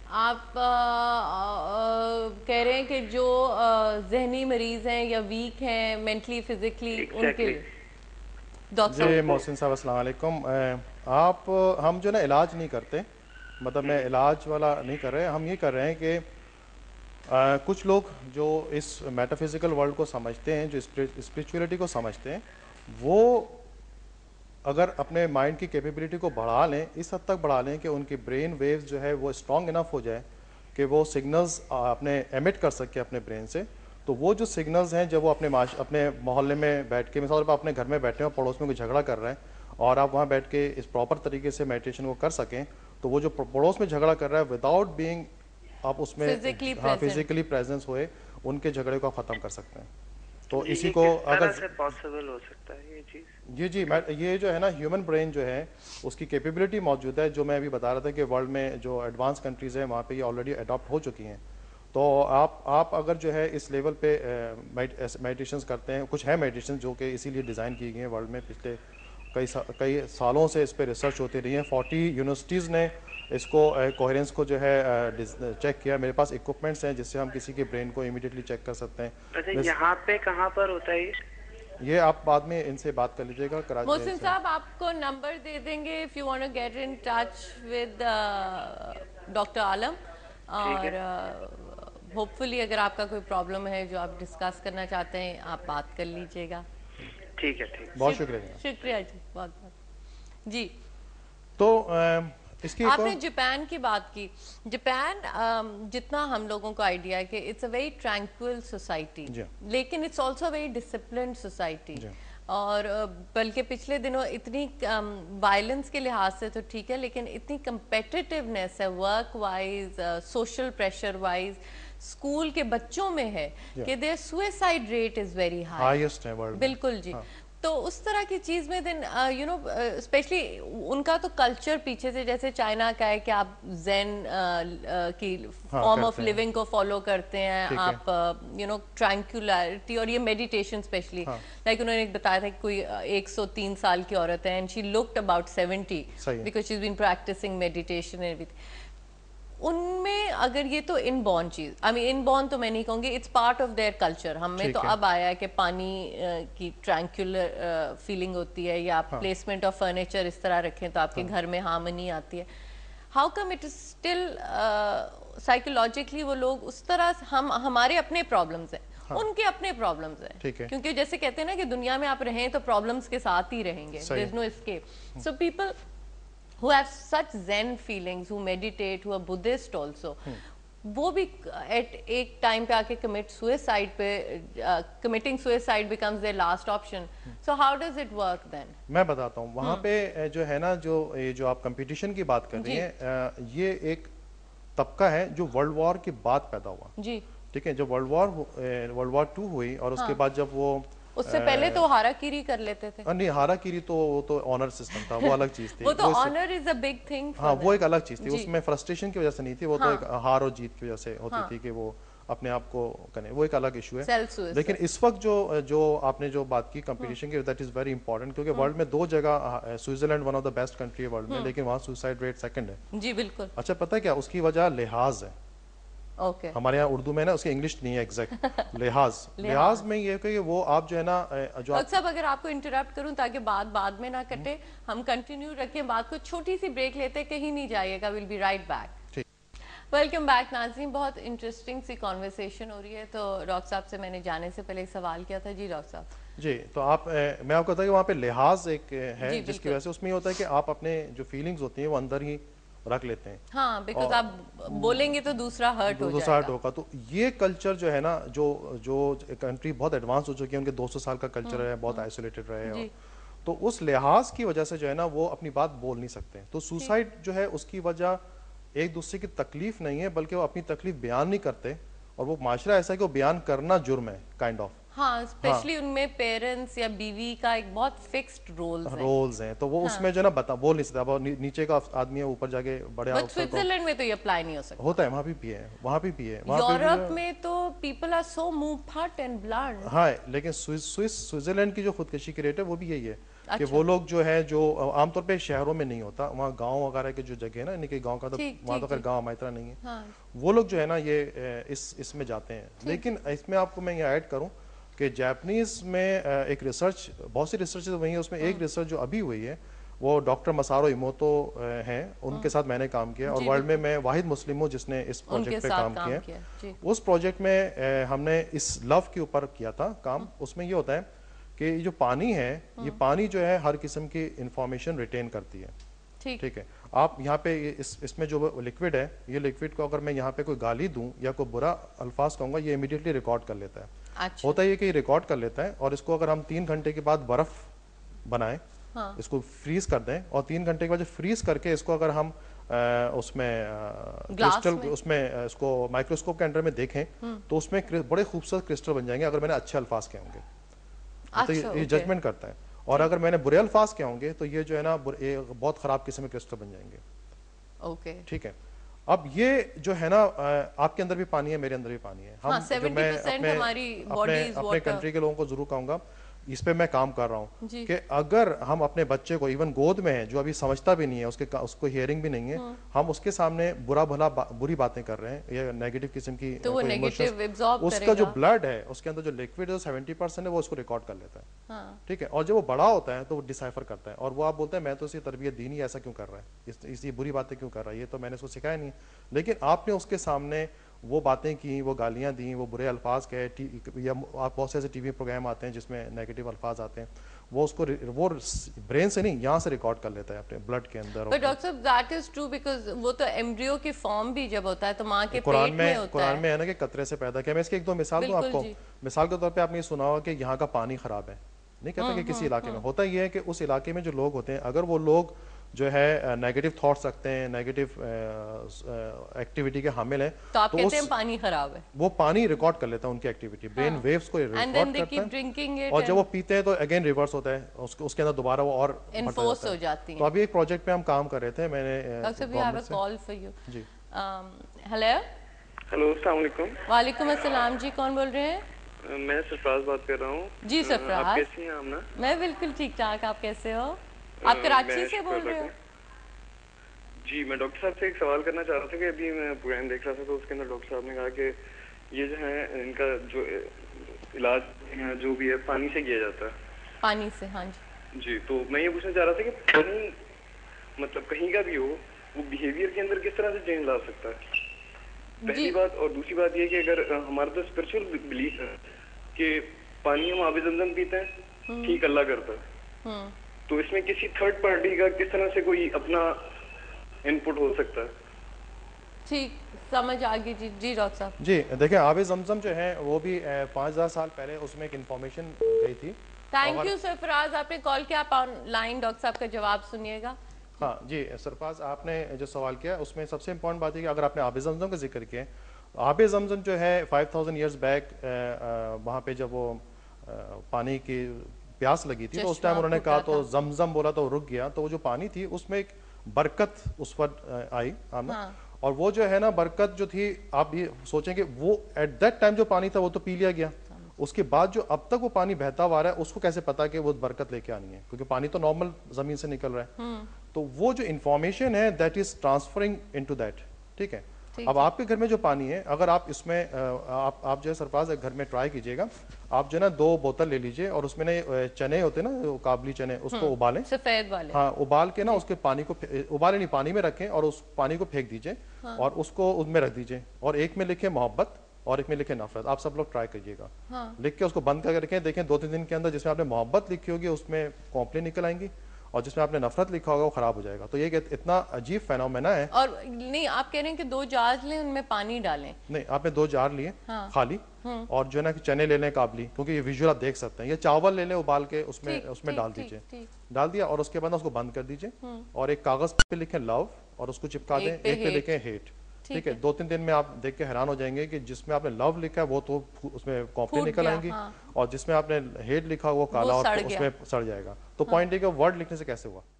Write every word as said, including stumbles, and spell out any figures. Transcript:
आप आ, आ, कह रहे हैं कि जो आ, जहनी मरीज हैं या वीक हैं मेंटली फिजिकली उनके एग्जैक्टली लिए डॉक्टर जी साहब। तो वो मोहसिन साहब अस्सलाम वालेकुम। अ, आप हम जो ना इलाज नहीं करते, मतलब मैं हम्म, इलाज वाला नहीं कर रहे, हम ये कर रहे हैं कि अ, कुछ लोग जो इस मेटाफिज़िकल वर्ल्ड को समझते हैं, जो स्पिरिचुअलिटी को समझते हैं, वो अगर अपने माइंड की कैपेबिलिटी को बढ़ा लें, इस हद तक बढ़ा लें कि उनकी ब्रेन वेव्स जो है वो स्ट्रॉन्ग इनफ हो जाए कि वो सिग्नल्स अपने एमिट कर सके अपने ब्रेन से। तो वो जो सिग्नल्स हैं, जब वो अपने माश अपने मोहल्ले में बैठ के, मिसाल पर अपने घर में बैठे हो, पड़ोस में कोई झगड़ा कर रहे हैं और आप वहाँ बैठ के इस प्रॉपर तरीके से मेडिटेशन को कर सकें, तो वो जो पड़ोस में झगड़ा कर रहा है, विदाउट बीइंग आप उसमें, फिजिकली हाँ, प्रेजेंट। फिजिकली प्रेजेंस हुए, उनके झगड़े को आप ख़त्म कर सकते हैं। तो ये इसी ये को किस तरह अगर, से पॉसिबल हो सकता है ये चीज? जी जी, मैं ये जो है ना ह्यूमन ब्रेन जो है उसकी कैपेबिलिटी मौजूद है, जो मैं अभी बता रहा था कि वर्ल्ड में जो एडवांस कंट्रीज़ हैं वहाँ पे ये ऑलरेडी अडॉप्ट हो चुकी हैं। तो आप आप अगर जो है इस लेवल पे मेडिटेशंस करते हैं, कुछ है मेडिटेशन जो कि इसीलिए डिज़ाइन की गई हैं वर्ल्ड में, पिछले कई सा, कई सालों से इस पर रिसर्च होती रही है। फोर्टी यूनिवर्सिटीज़ ने इसको कोहेरेंस को जो है चेक किया। मेरे पास इक्विपमेंट्स हैं जिससे हम किसी के ब्रेन को इमीडिएटली चेक कर सकते अच्छा, हैं। यहाँ पे कहाँ पर होता है ये? ये आप बाद में इनसे बात कर लीजिएगा, कराची मोहसिन से। साहब आपको नंबर दे देंगे if you want to get in touch with doctor Alam, ठीक और है, होपफुली अगर आपका कोई प्रॉब्लम है जो आप डिस्कस करना चाहते हैं आप बात कर लीजिएगा। ठीक है, ठीक। बहुत शुक, शुक्रिया जनाब। शुक्रिया जी, बहुत बहुत जी। तो अ, इसकी एक आपने और, जापान की बात की। जापान अम, जितना हम लोगों को आइडिया है कि it's a very tranquil society, जी लेकिन it's also a very disciplined society. जी और अ, बल्कि पिछले दिनों इतनी वायलेंस के लिहाज से तो ठीक है, लेकिन इतनी कंपेटिटिवनेस है work wise, social pressure wise, school के बच्चों में है जी, कि their suicide rate is very high. Highest है वर्ल्ड में। बिल्कुल जी। हाँ तो उस तरह की चीज में देन यू नो स्पेशली उनका तो कल्चर पीछे से, जैसे चाइना का है कि आप जेन की हाँ फॉर्म ऑफ करते हैं, लिविंग को फॉलो करते हैं, ठीक है। आप यू नो ट्रैंक्युलरिटी, और ये मेडिटेशन स्पेशली, हाँ लाइक उन्होंने एक बताया था कि कोई एक सौ तीन साल की औरत है and she looked about seventy सही है। Because she is been practicing meditation and everything. उनमें अगर ये तो इनबॉर्न चीज, आई मीन इनबॉर्न तो मैं नहीं कहूँगी, it's part of their culture. हमें तो ठीक है। अब आया है कि पानी uh, की ट्रैंक्युलर फीलिंग होती है, या आप हाँ प्लेसमेंट ऑफ फर्नीचर इस तरह रखें तो आपके हाँ घर में हार्मनी आती है। How come it is still psychologically वो लोग उस तरह, हम हमारे अपने प्रॉब्लम्स हैं, हाँ उनके अपने प्रॉब्लम्स हैं, ठीक है। क्योंकि जैसे कहते हैं ना कि दुनिया में आप रहें तो प्रॉब्लम्स के साथ ही रहेंगे, सही देयर है। Is no escape. So people who have such zen feelings, who meditate, who are Buddhist also, वो भी at एक टाइम पे आके commit suicide पे, uh, committing suicide becomes their last option. So how does it work then? मैं बताता हूँ वहाँ पे अ, जो है ना, जो ये जो आप कंपटीशन की बात कर रही जी हैं, अ, ये एक तबका है जो वर्ल्ड वॉर के बाद पैदा हुआ। जी। ठीक है, जब world war world war two हुई और उसके हाँ, बाद जब वो उससे पहले तो हाराकीरी कर लेते थे। अ, नहीं, हाराकीरी तो वो तो ऑनर सिस्टम था, वो अलग चीज़ थी वो तो वो इस- honour is a big thing हाँ, फॉर वो एक देम। अलग चीज़ थी, जी उसमें फ्रस्ट्रेशन की वजह से नहीं थी, वो तो एक हाँ हार और जीत की वजह से होती हाँ, थी कि वो अपने आप को करें, वो एक अलग इशू है। सेल्फ लेकिन सुसाइड। इस वक्त जो जो आपने जो बात की कंपटीशन की, दैट इज़ वेरी इंपॉर्टेंट, क्योंकि वर्ल्ड में दो जगह, Switzerland one of the best country है वर्ल्ड में, लेकिन वहाँ सुसाइड रेट सेकंड है। जी बिल्कुल। अच्छा, पता है क्या उसकी वजह? लिहाज है। ओके। हमारे यहाँ उर्दू में ना, उसकी इंग्लिश नहीं है एग्जैक्ट, लिहाज। लिहाज लिहाज। में ये है कि वो आप जो है ना, अ, जो आप, डॉक्टर साहब अगर आपको इंटरप्ट करूं ताकि बात बाद में ना कटे, हम कंटिन्यू रखें बात को, छोटी सी ब्रेक लेते, कहीं नहीं जाइएगा, विल बी राइट बैक। ठीक, वेलकम बैक नाज़रीन, बहुत इंटरेस्टिंग सी कॉन्वर्सेशन हो रही है। तो डॉक्टर साहब से मैंने जाने से पहले एक सवाल किया था। जी डॉक्टर साहब। जी। तो आप अ, मैं आपको बताऊँ कि वहाँ पे लिहाज एक अ, है, जी जिसकी बिल्कुल। वजह से उसमें ये होता है कि आप अपने जो फीलिंग्स होती हैं वो अंदर ही रख लेते हैं हाँ, बिकॉज और आप बोलेंगे तो दूसरा हर्ट हो दूसरा हट जाएगा। होगा। तो ये कल्चर जो है ना, जो जो कंट्री बहुत एडवांस हो चुकी है, उनके दो सौ साल का कल्चर है, बहुत आइसोलेटेड रहे, और जी तो उस लिहाज की वजह से जो है ना वो अपनी बात बोल नहीं सकते। तो ठीक। सुसाइड जो है उसकी वजह एक दूसरे की तकलीफ नहीं है, बल्कि वो अपनी तकलीफ बयान नहीं करते, और वो माशरा ऐसा है कि वो बयान करना जुर्म है, काइंड ऑफ। हाँ, हाँ, स्पेशली उनमें पेरेंट्स या बीवी का एक बहुत फिक्स्ड रोल्स है। रोल्स हैं, तो वो हाँ, उसमें जो है ना बता बोल नहीं सकता। अब नी, नीचे का आदमी है, ऊपर जाके बड़े बट अफसर को स्विट्जरलैंड में तो ये अप्लाई नहीं हो सकता। होता है, वहाँ भी भी है, वहाँ भी भी है, वहाँ पे भी यूरोप है। में तो पीपल आर सो मूव फट एंड ब्लंट। हाँ, लेकिन स्विस स्विस स्विट्जरलैंड की जो खुदकशी की रेट है वो भी यही है। कि वो लोग जो है जो आमतौर पे शहरों में नहीं होता, वहाँ गांव वगैरह के जो जगह है ना, इनके गांव का तो वहाँ तो खैर गांव हमारी तरह नहीं है, हाँ। वो लोग जो है ना ये इस इसमें जाते हैं। लेकिन इसमें आपको मैं ये ऐड करूं कि जापानीज में एक रिसर्च, बहुत सी रिसर्च वही है, उसमें एक रिसर्च जो अभी हुई है वो डॉक्टर मसारो इमोतो हैं, उनके साथ मैंने काम किया और वर्ल्ड में मैं वाहिद मुस्लिम हूँ जिसने इस प्रोजेक्ट पे काम, काम किया है। उस प्रोजेक्ट में हमने इस लव के ऊपर किया था काम। उसमें ये होता है कि ये जो पानी है, ये पानी जो है हर किस्म की इंफॉर्मेशन रिटेन करती है, ठीक है। आप यहाँ पे इस इसमें जो लिक्विड है, ये लिक्विड को अगर मैं यहाँ पे कोई गाली दूं या कोई बुरा अल्फाज कहूँगा, ये इमीडिएटली रिकॉर्ड कर लेता है। अच्छा। होता है ये कि रिकॉर्ड कर लेता है और इसको अगर हम तीन घंटे के बाद बर्फ बनाएं, हाँ। इसको फ्रीज कर दें और तीन घंटे के बाद फ्रीज करके इसको अगर हम आ, उसमें क्रिस्टल उसमें इसको माइक्रोस्कोप के अंडर में देखें तो उसमें बड़े खूबसूरत क्रिस्टल बन जाएंगे अगर मैंने अच्छे अल्फाज कहे होंगे। तो ये जजमेंट करता है। और अगर मैंने बुरे अल्फाज के होंगे तो ये जो है ना बहुत खराब किस्म के क्रिस्टल बन जाएंगे। ओके, ठीक है। अब ये जो है ना आपके अंदर भी पानी है, मेरे अंदर भी पानी है। हम हाँ, जो मैं अपने अपने, अपने कंट्री के लोगों को जरूर कहूंगा, इस पे मैं काम कर रहा हूँ कि अगर हम अपने बच्चे को इवन गोद में है जो अभी समझता भी नहीं है, उसके उसको हियरिंग भी नहीं है, हम उसके सामने बुरा भला बा, बुरी बातें कर रहे हैं या नेगेटिव किस्म की तो वो नेगेटिव एब्जॉर्ब उसका करेगा। जो ब्लड है उसके अंदर जो लिक्विड है सेवेंटी परसेंट है वो उसको रिकॉर्ड कर लेता है, हाँ। ठीक है। और जब वो बड़ा होता है तो वो डिसाइफर करता है और वो आप बोलते हैं मैं तो इसी तरबियत दी नहीं, ऐसा क्यों कर रहा है, इस, इसी बुरी बातें क्यों कर रहा है, ये तो मैंने उसको सिखाया नहीं। लेकिन आपने उसके सामने वो बातें की, वो गालियां दी, वो बुरे अल्फाज कहे, या आप बहुत से ऐसे टीवी प्रोग्राम आते हैं जिसमें नेगेटिव अल्फाज आते हैं, वो उसको वो ब्रेन से नहीं यहाँ से रिकॉर्ड कर लेता है अपने ब्लड के अंदर। बट डॉक्टर साहब दैट इज ट्रू बिकॉज़ वो तो एम्ब्रियो की फॉर्म भी जब होता है तो माँ के पेट में होता है। कुरान में है ना कि कतरे से पैदा किया। मैं इसकी एक दो मिसाल दूं आपको। मिसाल के तौर पे आपने सुना होगा कि यहाँ का पानी खराब है, नहीं कहता कि किसी इलाके में होता ये है कि उस इलाके में जो लोग होते हैं, अगर वो लोग जो है नेगेटिव थॉट्स रखते हैं, नेगेटिव एक्टिविटी के हामिल हैं, तो आप तो कहते हैं पानी खराब है। वो पानी रिकॉर्ड कर लेता है उनकी एक्टिविटी, ब्रेन वेव्स को रिकॉर्ड करता है और जब वो पीते हैं तो अगेन रिवर्स होता है, उसके उसके अंदर दोबारा वो और एनफोर्स हो जाती है। तो अभी एक प्रोजेक्ट पे हम काम कर रहे थे, मैंने कॉल फॉर यू। जी हेलो हेलो, अस्सलाम वालेकुम। वालेकुम अस्सलाम जी, कौन बोल रहे हैं? मैं सरफराज बात कर रहा हूँ। जी सरफराज, आप कैसी हैं आमना? मैं बिल्कुल ठीक ठाक, आप कैसे हो? आप कराची से बोल रहे हो? जी, मैं डॉक्टर साहब से एक सवाल करना चाह रहा था कि अभी मैं प्रोग्राम देख रहा था तो उसके अंदर डॉक्टर साहब ने कहा कि ये जो है इनका जो इलाज जो भी है पानी से किया जाता है। पानी से, हाँ जी। जी, तो मैं ये पूछना चाह रहा था कि पानी मतलब कहीं का भी हो, वो बिहेवियर के अंदर किस तरह से चेंज ला सकता है, पहली बात। और दूसरी बात ये कि अगर हमारा तो स्पिरिचुअल बिलीफ है कि पानी हम आबे ज़मज़म पीते हैं, ठीक अल्लाह करता है, तो इसमें किसी थर्ड पार्टी का किस तरह से कोई अपना इनपुट हो सकता है? ठीक, समझ आ गई जी। जी डॉक्टर साहब। जी देखिए, आबे ज़मज़म जो है वो भी पाँच हजार साल पहले उसमें एक इन्फॉर्मेशन गई थी। थैंक यू सरफराज, आपने कॉल किया, आप ऑनलाइन डॉक्टर साहब का जवाब सुनिएगा। हाँ जी सरफराज, आपने जो सवाल किया उसमें सबसे इम्पोर्टेंट बात है कि अगर आपने आबे ज़मज़म का जिक्र किया, आबे ज़मज़म जो है फाइव थाउजेंड ईयर्स बैक वहाँ पे जब वो आ, पानी की प्यास लगी थी तो उस टाइम उन्होंने कहा तो जमजम बोला तो रुक गया, तो वो जो पानी थी उसमें एक बरकत उस पर आई आना, हाँ। और वो जो है ना बरकत जो थी, आप ये सोचेंगे वो एट दैट टाइम जो पानी था वो तो पी लिया गया, उसके बाद जो अब तक वो पानी बहता हुआ रहा है उसको कैसे पता कि वो बरकत लेके आनी है, क्योंकि पानी तो नॉर्मल जमीन से निकल रहा है। तो वो जो इंफॉर्मेशन है that is transferring into that, ठीक है। अब आपके घर में जो पानी है, अगर आप इसमें आप आप जो है सरफराज घर में ट्राई कीजिएगा, आप जो है ना दो बोतल ले लीजिए और उसमें ना चने होते हैं ना, काबली चने, उसको उबालें, सफेद वाले, हाँ उबाल के ना उसके पानी को उबाले नहीं, पानी में रखें और उस पानी को फेंक दीजिए, हाँ। और उसको उसमें रख दीजिए और एक में लिखे मोहब्बत और एक में लिखे नफरत। आप सब लोग ट्राई करिएगा, हाँ। लिख के उसको बंद करके रखें, देखें दो तीन दिन के अंदर जिसमें आपने मोहब्बत लिखी होगी उसमें कॉम्प्लेन निकल आएंगी और जिसमें आपने नफरत लिखा होगा वो खराब हो जाएगा। तो ये इतना अजीब फेनोमेना है। और नहीं, आप कह रहे हैं कि दो जार लें, उनमें पानी डालें? नहीं, आपने दो जार लिए, हाँ। खाली, और जो है ना चने ले लें काबली, क्योंकि ये विजुअल आप देख सकते हैं, ये चावल ले लें उबाल के उसमें उसमें डाल दीजिए, डाल दिया और उसके बाद उसको बंद कर दीजिए और एक कागज पे लिखें लव और उसको चिपका दें, एक पे लिखें हेट, ठीक है। दो तीन दिन में आप देख के हैरान हो जाएंगे कि जिसमें आपने लव लिखा है वो तो उसमें कॉम्प्लेन निकल आएंगी, हाँ। और जिसमें आपने हेट लिखा वो काला और उसमें सड़ जाएगा। तो पॉइंट है कि वर्ड लिखने से कैसे हुआ।